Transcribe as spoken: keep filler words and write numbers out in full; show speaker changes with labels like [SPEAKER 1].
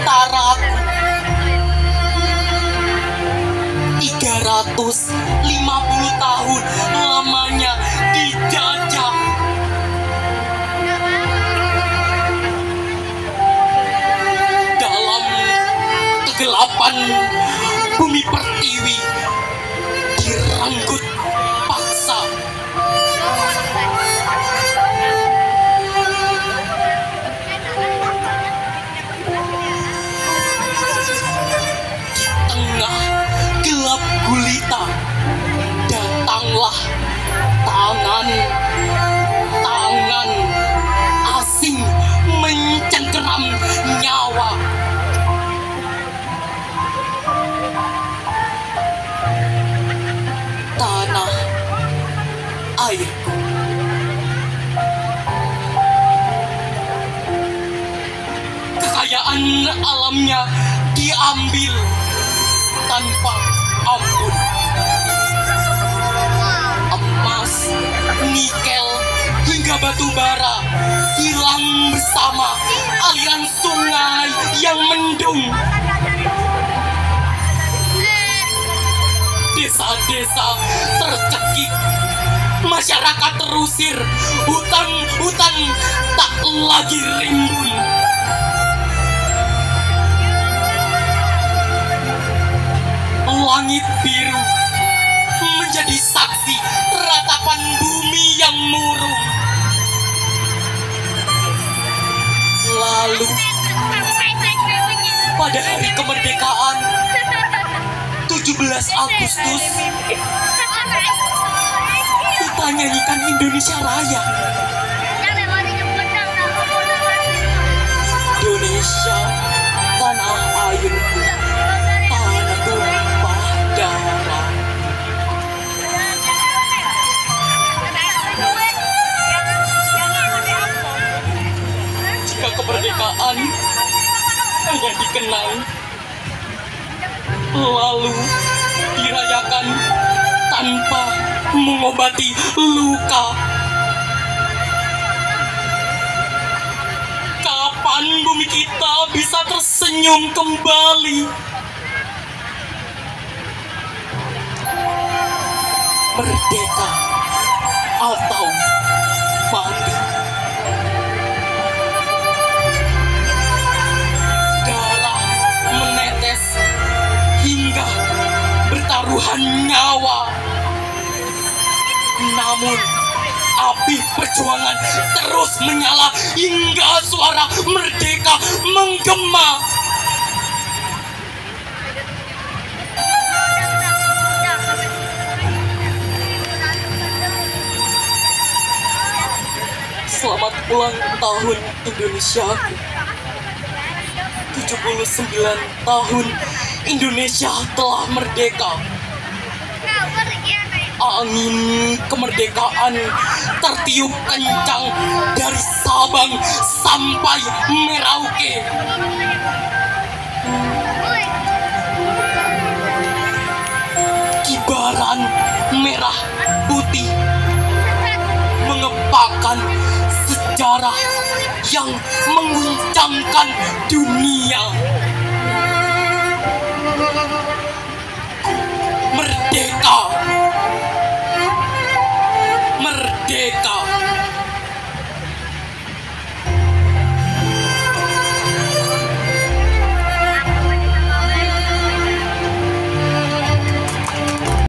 [SPEAKER 1] Nusantaraku. tiga ratus lima puluh tahun lamanya dijajah. Dalam kegelapan bumi pertiwi direnggut paksa. Di tengah gelap gulita datanglah tangan tangan asing mencengkeram nyawa. Tanah airku, kekayaan alamnya diambil tanpa ampun. Emas, nikel, hingga batu bara hilang bersama aliran sungai yang mendung. Desa-desa tercekik, masyarakat terusir, hutan-hutan tak lagi rimbun. Langit biru menjadi saksi ratapan bumi yang murung. Lalu pada hari kemerdekaan tujuh belas Agustus kita nyanyikan Indonesia Raya. Indonesia tanah airku, tanah tumpah darah. Jika kemerdekaan hanya dikenang lalu dirayakan tanpa mengobati luka, kapan bumi kita bisa tersenyum kembali? Merdeka atau mati. Darah menetes hingga bertaruhan nyawa. Namun api perjuangan terus menyala hingga suara merdeka menggema. Selamat ulang tahun Indonesia. tujuh puluh sembilan tahun Indonesia telah merdeka. Angin kemerdekaan tertiup kencang dari Sabang sampai Merauke. Kibaran merah putih mengepakkan sejarah yang mengguncangkan dunia. Merdeka